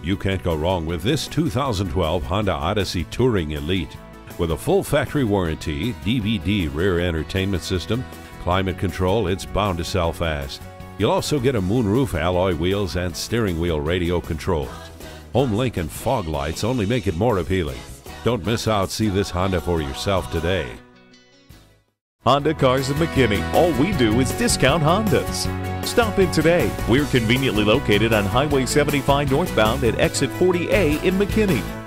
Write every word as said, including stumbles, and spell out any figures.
You can't go wrong with this two thousand twelve Honda Odyssey Touring Elite. With a full factory warranty, D V D rear entertainment system, climate control, it's bound to sell fast. You'll also get a moonroof, alloy wheels, and steering wheel radio controls. Home link and fog lights only make it more appealing. Don't miss out. See this Honda for yourself today. Honda Cars of McKinney. All we do is discount Hondas. Stop in today. We're conveniently located on Highway seventy-five northbound at exit forty A in McKinney.